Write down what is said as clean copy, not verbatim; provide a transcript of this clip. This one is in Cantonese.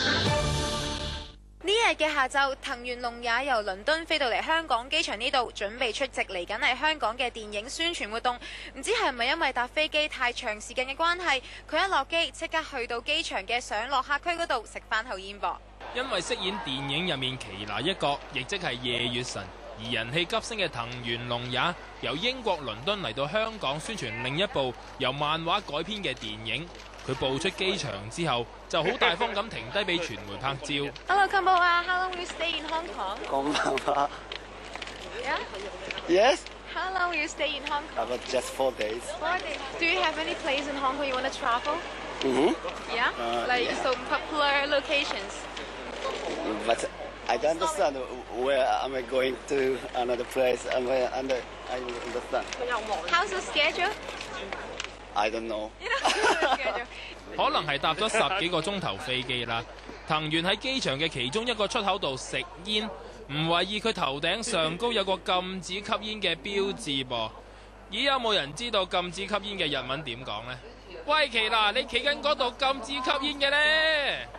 呢日嘅下晝，藤原龍也由倫敦飛到嚟香港機場呢度，準備出席嚟緊係香港嘅電影宣傳活動。唔知係咪因為搭飛機太長時間嘅關係，佢一落機即刻去到機場嘅上落客區嗰度食飯後煙噃。 因為飾演電影入面奇娜一角，亦即係夜月神，而人氣急升嘅藤原龍也由英國倫敦嚟到香港宣傳另一部由漫畫改編嘅電影。佢步出機場之後，就好大方咁停低俾傳媒拍照。 Hello, Kamboa. How long will you stay in Hong Kong? こんばんは。 Yeah? Yes? How long will you stay in Hong Kong? About just 4 days. 4 days. Do you have any place in Hong Kong you want to travel? Mm-hmm. Yeah? Like yeah. some popular locations? But I don't understand where am I going to another place and where and I don't understand. How's the schedule? I don't know. 可能係搭咗10幾個鐘頭飛機啦。藤原喺機場嘅其中一個出口度食煙，唔為意佢頭頂上高有個禁止吸煙嘅標誌噃。咦，有冇人知道禁止吸煙嘅日文點講呢？喂，奇娜，你企緊嗰度禁止吸煙嘅呢？